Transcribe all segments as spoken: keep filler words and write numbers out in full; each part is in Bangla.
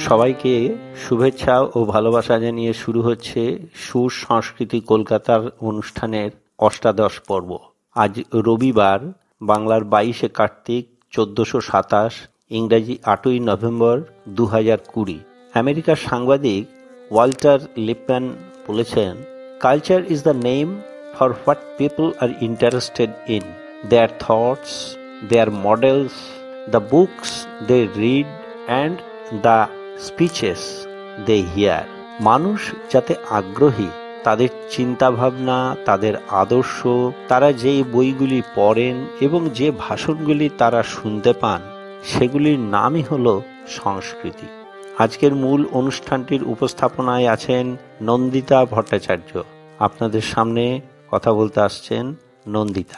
সবাইকে শুভেচ্ছা ও ভালোবাসা জানিয়ে শুরু হচ্ছে সুর সংস্কৃতি কলকাতার অনুষ্ঠানের অষ্টাদশ পর্ব। আজ রবিবার, বাংলার বাইশে কার্তিক চোদ্দশো সাতাশ, ইংরাজি আটই নভেম্বর দু হাজার কুড়ি। আমেরিকার সাংবাদিক ওয়াল্টার লিপম্যান বলেছেন, culture is the name for what people are interested in, their thoughts, their models, the books they read and the speeches they hear. মানুষ যাতে আগ্রহী, তাদের চিন্তাভাবনা, তাদের আদর্শ, তারা যেই বইগুলি পড়েন এবং যে ভাষণগুলি তারা শুনতে পান, সেগুলির নামই হলো সংস্কৃতি। আজকের মূল অনুষ্ঠানটির উপস্থাপনায় আছেন নন্দিতা ভট্টাচার্য। আপনাদের সামনে কথা বলতে আসছেন নন্দিতা।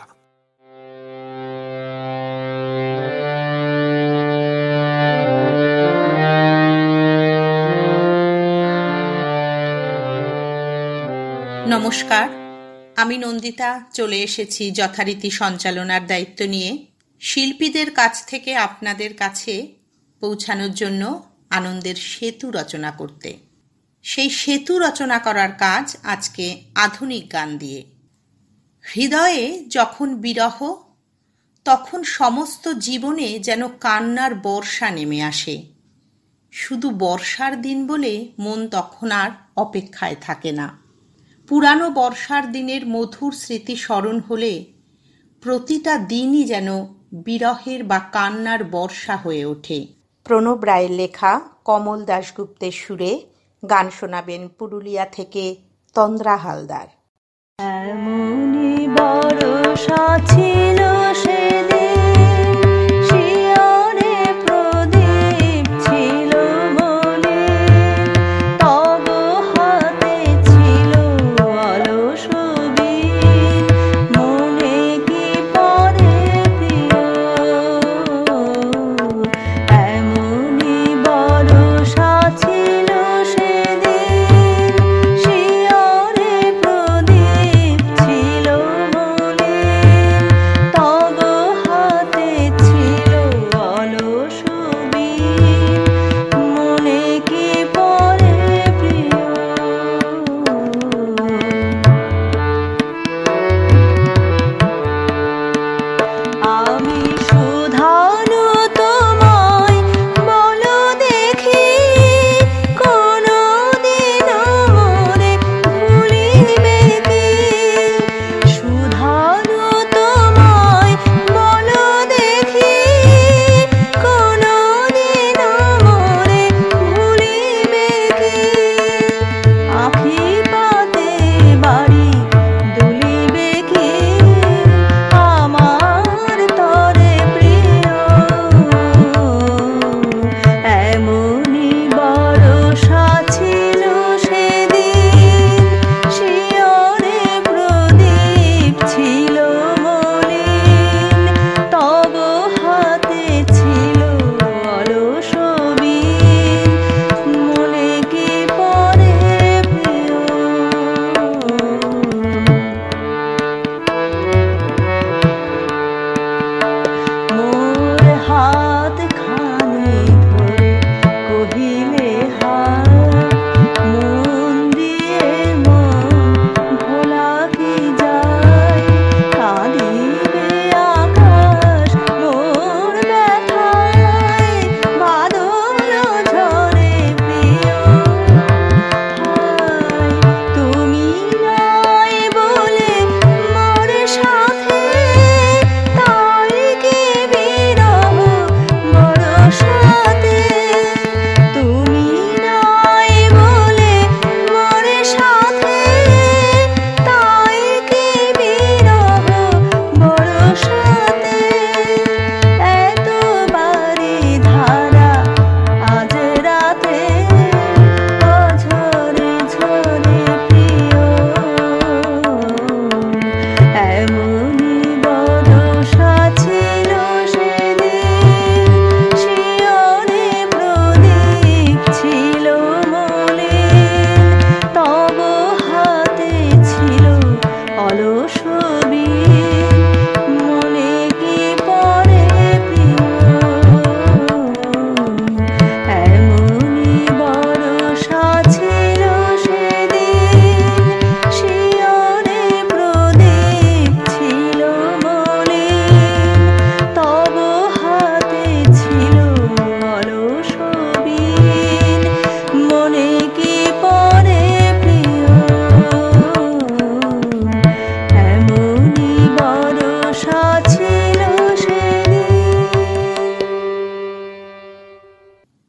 নমস্কার, আমি নন্দিতা চলে এসেছি যথারীতি সঞ্চালনার দায়িত্ব নিয়ে শিল্পীদের কাছ থেকে আপনাদের কাছে পৌঁছানোর জন্য আনন্দের সেতু রচনা করতে। সেই সেতু রচনা করার কাজ আজকে আধুনিক গান দিয়ে। হৃদয়ে যখন বিরহ, তখন সমস্ত জীবনে যেন কান্নার বর্ষা নেমে আসে। শুধু বর্ষার দিন বলে মন তখন আর অপেক্ষায় থাকে না। পুরানো বর্ষার দিনের মধুর স্মৃতি স্মরণ হলে প্রতিটা দিনই যেন বিরহের বা কান্নার বর্ষা হয়ে ওঠে। প্রণব রায়ের লেখা, কমল দাশগুপ্তের সুরে গান শোনাবেন পুরুলিয়া থেকে তন্দ্রা হালদার। এমনি বর্ষা ছিল সেদিন,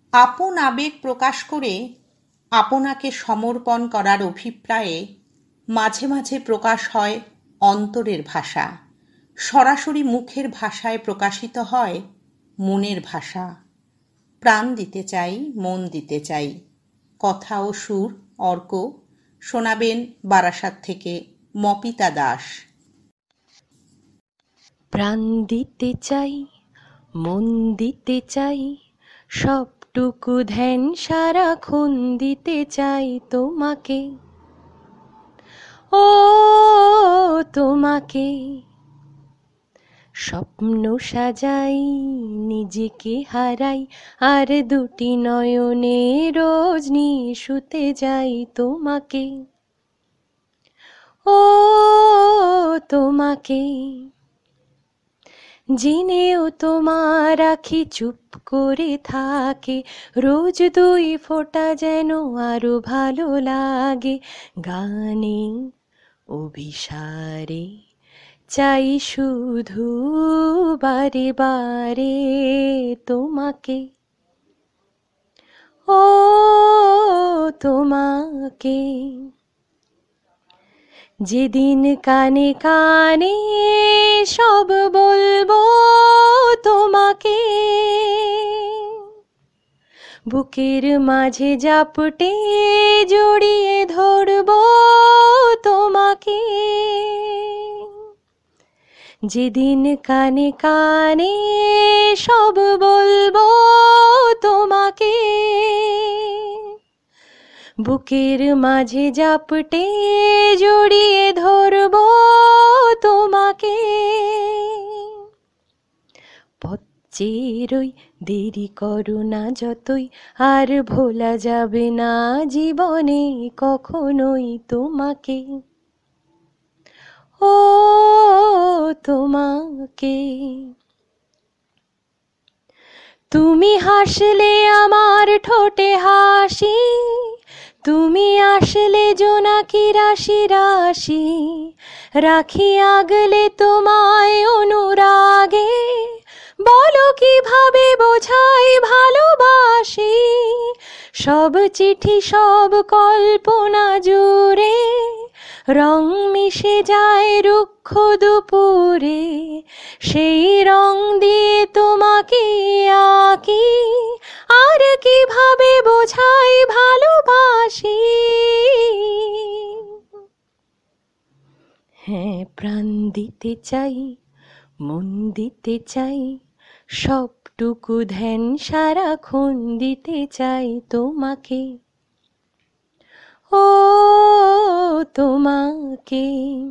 আপন আবেগ প্রকাশ করে আপনাকে সমর্পণ করার অভিপ্রায়ে মাঝে মাঝে প্রকাশ হয় অন্তরের ভাষা, সরাসরি মুখের ভাষায় প্রকাশিত হয় মনের ভাষা। প্রাণ দিতে চাই, মন দিতে চাই। কথা ও সুর অর্ক। শোনাবেন বারাসাত থেকে মপিতা দাস। প্রাণ দিতে চাই, মন দিতে চাই, সবটুকু ধ্যান সারাক্ষণ দিতে চাই তোমাকে, ও তোমাকে। স্বপ্ন সাজাই, নিজেকে হারাই, আর দুটি নয়নে রজনী শুতে যাই তোমাকে, ও তোমাকে। জেনেও তোমার আখি চুপ করে থাকে, রোজ দুই ফোঁটা যেন আরো ভালো লাগে। গানে অভিসারে চাই শুধু বারে বারে তোমাকে, ও তোমাকে। যেদিন কানে কানে সব বলবো তোমাকে, বুকের মাঝে জাপটে জড়িয়ে ধরবো তোমাকে। যেদিন কানে কানে সব বলবো তোমাকে, বুকের মাঝে জাপটে জড়িয়ে ধরবো তোমাকে। পথ চেয়ে রই, দেরি করো না যতই, আর ভোলা যাবে না জীবনে কখনোই তোমাকে, ও তোমাকে। তুমি হাসলে আমার ঠোঁটে হাসি, তুমি আসলে জোনাকি রাশি রাশি, রাখি আগলে তোমায় অনুরাগে, বলো কিভাবে বোঝাই ভালোবাসি। সব চিঠি সব কল্পনা জুড়ে রং মিশে যায় রুক্ষ দুপুরে, সেই রং দিয়ে তোমাকে আঁকি, আর কিভাবে বোঝাই ভালোবাসি। হ্যাঁ, প্রাণ দিতে চাই, মন দিতে চাই, সবটুকু ধ্যান সারাক্ষণ দিতে চাই তোমাকে, ও তোমাকে।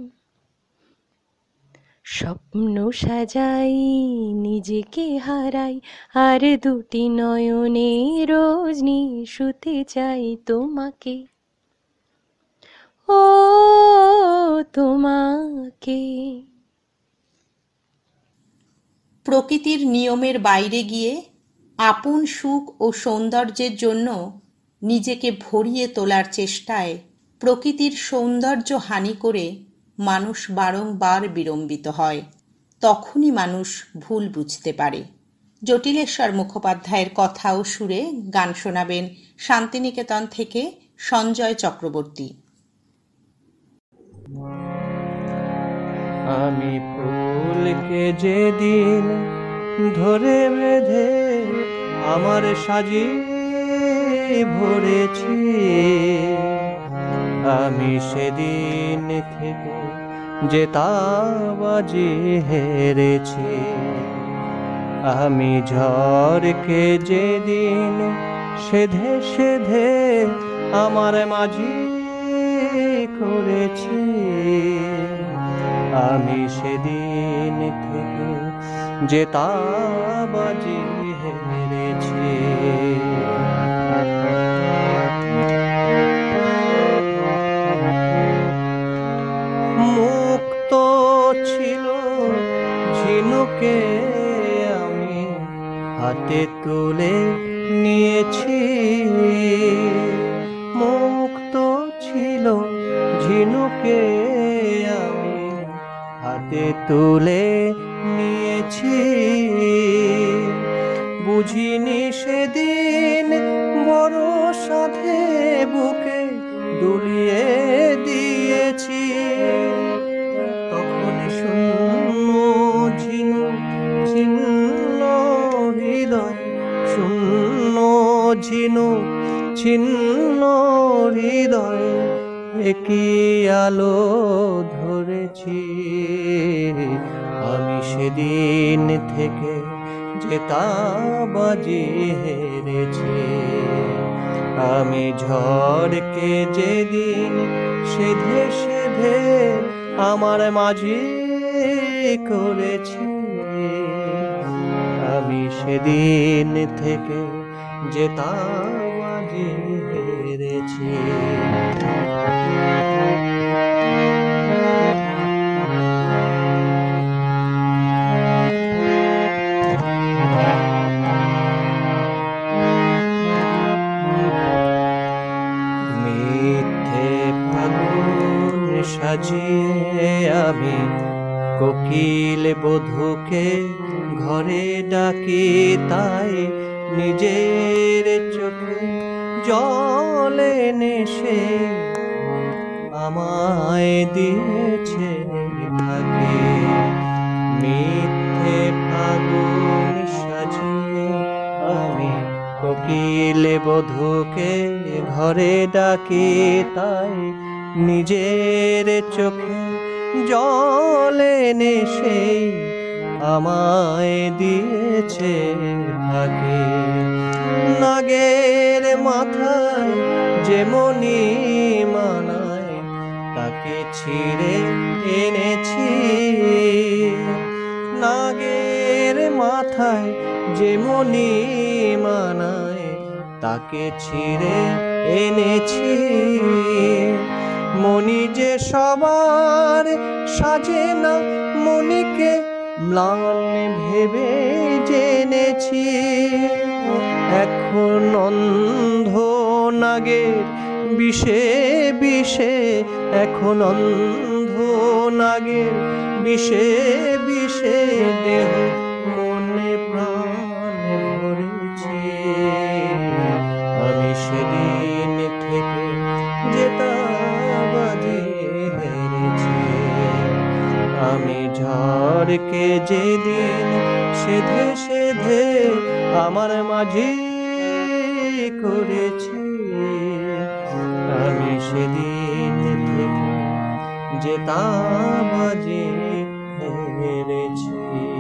স্বপ্ন সাজাই, নিজেকে হারাই, আর দুটি নয়নে রজনী শুতে চাই তোমাকে, ও তোমাকে। প্রকৃতির নিয়মের বাইরে গিয়ে আপন সুখ ও সৌন্দর্যের জন্য নিজেকে ভরিয়ে তোলার চেষ্টায় প্রকৃতির সৌন্দর্য হানি করে মানুষ বারংবার বিড়ম্বিত হয়। তখনই মানুষ ভুল বুঝতে পারে। জটিলেশ্বর মুখোপাধ্যায়ের কথা ও সুরে গান শোনাবেন শান্তিনিকেতন থেকে সঞ্জয় চক্রবর্তী। আমি ফুলকে যেদিন ধরে বেঁধে আমার সাজি ভরেছি, আমি সেদিন থেকে যে তাবাজি হেরেছি। আমি ঝড়কে যেদিন সেধে সেধে আমার মাঝি করেছি, আমি সেদিন থেকে যে তাবাজি হেরেছি। মুক্ত ছিল ঝিনুকে আমি হাতে তুলে নিয়েছি, মুক্ত ছিল ঝিনুকে আমি হাতে তুলে নিয়েছি। বুঝিনি সেদিন বুকে দুলিয়ে দিয়েছি। তখন শূন্য ঝিনুক ছিন্ন হৃদয়, শূন্য ঝিনুক ছিন্ন হৃদয়, একই আলো ধরেছি। আমি সেদিন থেকে জেতাবাজি হেরেছি। আমি ঝড়কে যেদিন সেধে সেধে আমার মাঝি করেছি, আমি সেদিন থেকে জেতাবাজি হেরেছি। মিথ্যে ফাগুন সাজিয়ে আমি কোকিল বধূকে ঘরে ডাকি, তাই নিজের চোখে জল এনে সে আমায় দিয়েছে ফাঁকি। মিথ্যে ফাগুন সাজিয়ে আমি কোকিল বধূকে ঘরে ডাকি, তাই নিজের চোখে জল এনে সেই আমায় দিয়েছে ফাঁকি। নাগের মাথায় যেমনি মানায় তাকে ছিঁড়ে এনেছি। নাগের মাথায় যেমনি মানায় তাকে ছিঁড়ে এনেছি। মণি যে সবার সাজে না, মণিকে ম্লান ভেবে জেনেছি। এখন অন্ধ নাগের বিষে বিষে, এখন অন্ধ নাগের বিষে বিষে দেহ মনে প্রাণ ভরেছি। আমি সেদিন থেকে জেতাবাজি হেরেছি। আমি ঝড়কে যেদিন সেধে সেধে আমার মাঝি করেছি, আমি সেদিন থেকে জেতাবাজি হেরেছি।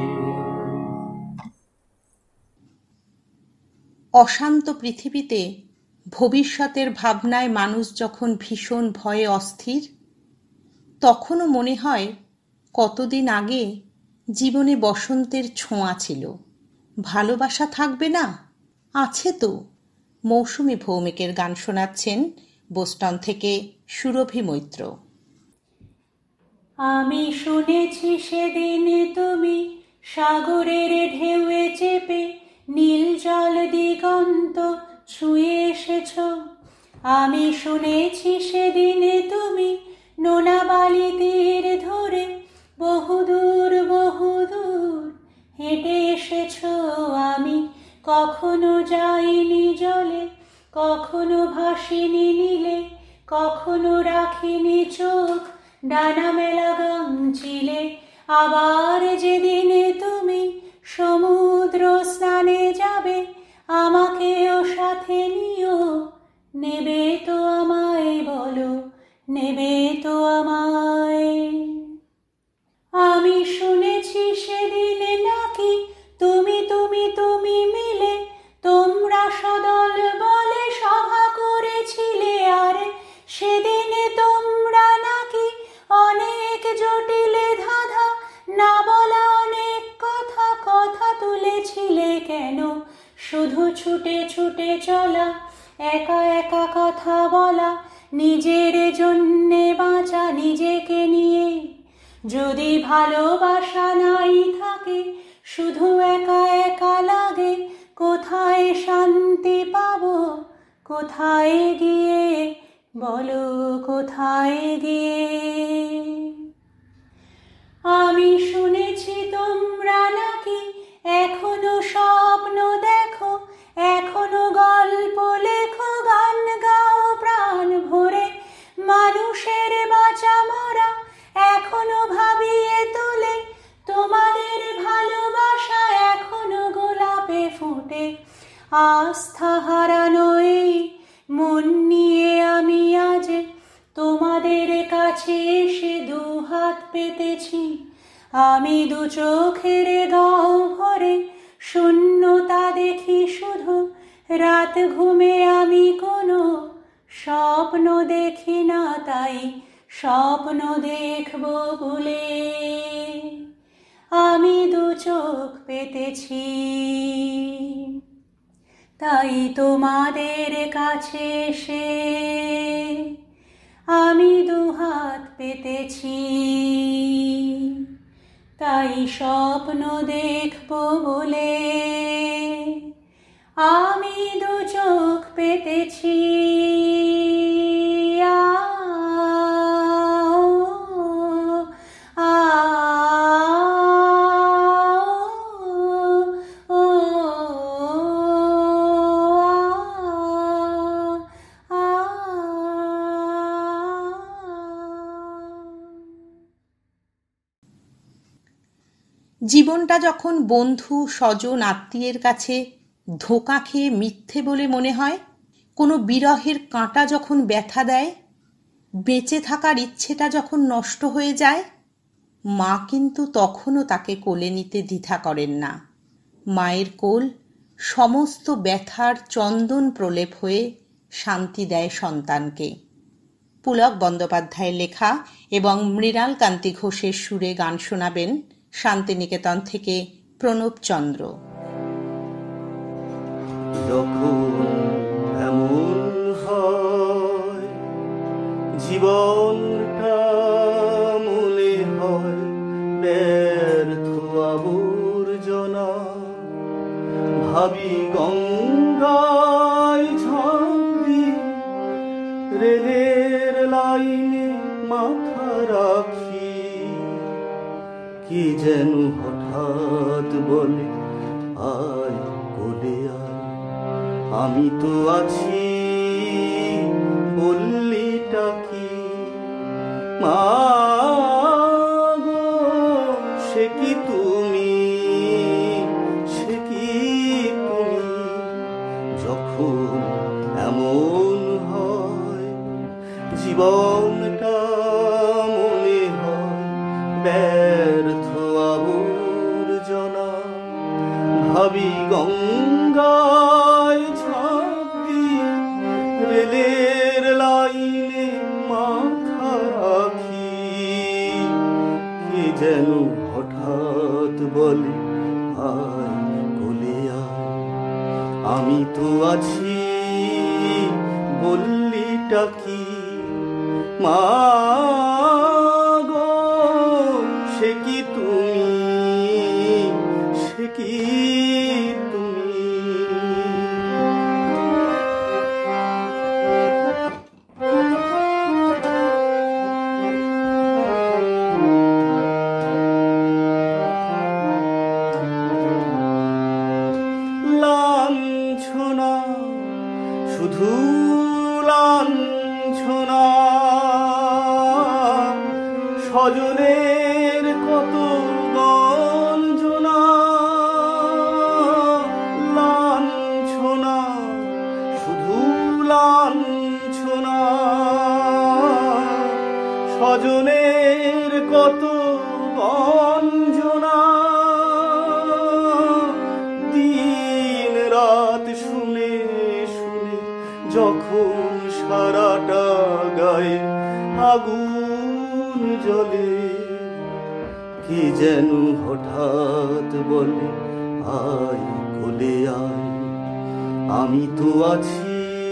অশান্ত পৃথিবীতে ভবিষ্যতের ভাবনায় মানুষ যখন ভীষণ ভয়ে অস্থির, তখনও মনে হয় কতদিন আগে জীবনে বসন্তের ছোঁয়া ছিল। ভালোবাসা থাকবে না? আছে তো। মৌসুমী ভৌমিকের গান শোনাচ্ছেন বোস্টন থেকে সুরভি মৈত্র। আমি শুনেছি সেদিন তুমি সাগরের ঢেউয়ে চেপে নীল জল দিগন্ত ছুঁয়ে এসেছ। আমি শুনেছি সেদিন তুমি নোনা বালি তীর ধরে বহুদূর বহুদূর হেঁটে এসেছ। আমি কখনো যাইনি জলে, কখনো ভাসিনি নীলে, কখনো রাখিনি চোখ ডানা মেলা গাংচিলে। আবার যেদিন তুমি সমুদ্র স্নানে যাবে, আমাকেও সাথে নিও। নেবে তো আমায় বলো, নেবে তো আমায়? আমি শুনেছি সেদিন নাকি তুমি তুমি তুমি মিলে তোমরা সদল বলে সভা করেছিলে। আর সেদিন তোমরা নাকি অনেক জটিলে ধাঁধা না বলা অনেক কথা কথা তুলেছিলে। কেন শুধু ছুটে ছুটে চলা, একা একা কথা বলা, নিজের জন্যে বাঁচা নিজেকে নিয়ে? যদি ভালোবাসা নাই থাকে, শুধু একা একা লাগে, কোথায় শান্তি পাবো? কোথায় গিয়ে বলো, কোথায় গিয়ে? আমি শুনেছি তোমরা নাকি এখনো স্বপ্ন দেখো, এখনো গল্প লেখো, গান গাও প্রাণ ফোটে। আস্থা হারানো এই মন নিয়ে আমি আজ তোমাদের কাছে এসে দু হাত পেতেছি। আমি দু চোখের গহ্বরে শূন্যতা দেখি শুধু, রাত ঘুমে আমি কোনো স্বপ্ন দেখি না, তাই স্বপ্ন দেখব বলে আমি দু চোখ পেতেছি। তাই তোমাদের কাছে এসে আমি দু হাত পেতেছি, তাই স্বপ্ন দেখব বলে আমি দু চোখ পেতেছি। আ আ ও আ। জীবনটা যখন বন্ধু স্বজন আত্মীয়ের কাছে ধোঁকা খেয়ে মিথ্যে বলে মনে হয়, কোনো বিরহের কাঁটা যখন ব্যথা দেয়, বেঁচে থাকার ইচ্ছেটা যখন নষ্ট হয়ে যায়, মা কিন্তু তখনও তাকে কোলে নিতে দ্বিধা করেন না। মায়ের কোল সমস্ত ব্যথার চন্দন প্রলেপ হয়ে শান্তি দেয় সন্তানকে। পুলক বন্দ্যোপাধ্যায়ের লেখা এবং মৃণাল কান্তি ঘোষের সুরে গান শোনাবেন শান্তিনিকেতন থেকে প্রণব চন্দ্র। যখন এমন হয় জীবনটা মনে হয় ব্যর্থ আবর্জনা, ভাবি গঙ্গায় ঝাঁপ দিয়ে রেলের লাইনে মাথা রাখি, কি যেন হঠাৎ বলে আয় কোলে আয়, আমি তো আছি বললিটা কি মা গো, সে কি তুমি, সে কি তুমি। যখন এমন হয় জীবনটা মনে হয় ব্যর্থ আবর্জনা, ভাবি গঙ্গায় ঝাঁপ দিয়ে রেলের লাইনে মাথা রাখি, কে যেন হঠাৎ বলে আয় কোলে আয়, আমি তো আছি বললিটা কি মা গো, সে কি তুমি, সে কি তুমি। লাঞ্ছনা শুধু লাঞ্ছনা, স্বজনের কত গঞ্জনা, লাঞ্ছনা শুধু লাঞ্ছনা, স্বজনের কত গঞ্জনা, দিন রাত শুনে শুনে যখন সারাটা গায়ে আগুন জ্বলে, কি যেন হঠাৎ বলে আয় কোলে আয়, আমি তো আছি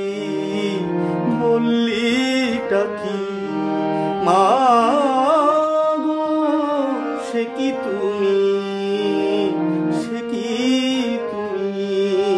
বললিটা কি মা গো, সে কি তুমি, সে কি তুমি।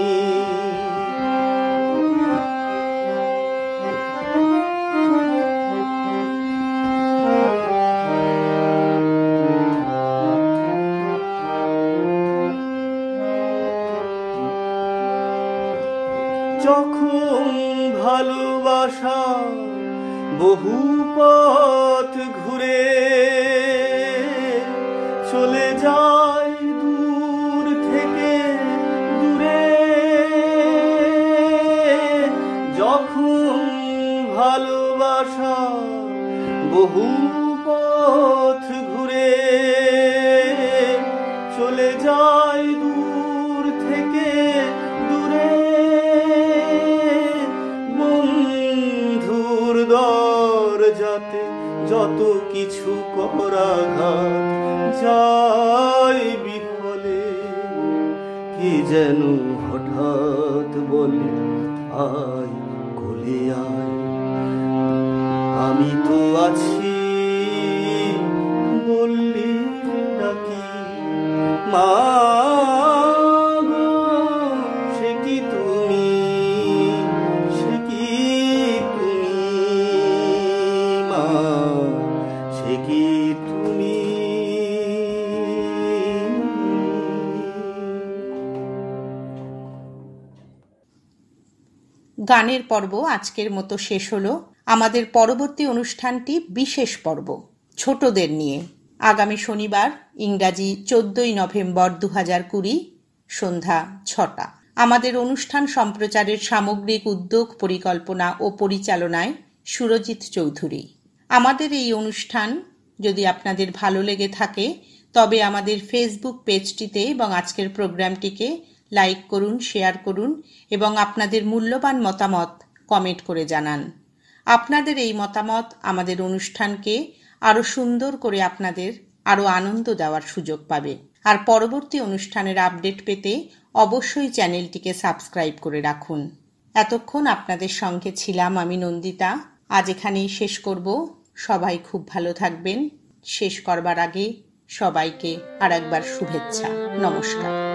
যখন ভালোবাসা বহু পথ ঘুরে চলে যায় দূর থেকে দূরে, যায় দূর থেকে দূরে, বন্ধুর দরজাতে যত কিছু করাঘাত যায় বিফলে। কি যেন হঠাৎ বলে আয় কোলে আয়, আমি তো আছি বললি ডাকি। মা গো সে কি তুমি, সে কি তুমি, মা সে কি তুমি। গানের পর্ব আজকের মতো শেষ হলো। আমাদের পরবর্তী অনুষ্ঠানটি বিশেষ পর্ব, ছোটদের নিয়ে। আগামী শনিবার ইংরাজি চোদ্দই নভেম্বর দু হাজার কুড়ি সন্ধ্যা ছটা। আমাদের অনুষ্ঠান সম্প্রচারের সামগ্রিক উদ্যোগ, পরিকল্পনা ও পরিচালনায় সুরজিৎ চৌধুরী। আমাদের এই অনুষ্ঠান যদি আপনাদের ভালো লেগে থাকে তবে আমাদের ফেসবুক পেজটিতে এবং আজকের প্রোগ্রামটিকে লাইক করুন, শেয়ার করুন এবং আপনাদের মূল্যবান মতামত কমেন্ট করে জানান। আপনাদের এই মতামত আমাদের অনুষ্ঠানকে আরও সুন্দর করে আপনাদের আরও আনন্দ দেওয়ার সুযোগ পাবে। আর পরবর্তী অনুষ্ঠানের আপডেট পেতে অবশ্যই চ্যানেলটিকে সাবস্ক্রাইব করে রাখুন। এতক্ষণ আপনাদের সঙ্গে ছিলাম আমি নন্দিতা। আজ এখানেই শেষ করব। সবাই খুব ভালো থাকবেন। শেষ করবার আগে সবাইকে আর একবার শুভেচ্ছা, নমস্কার।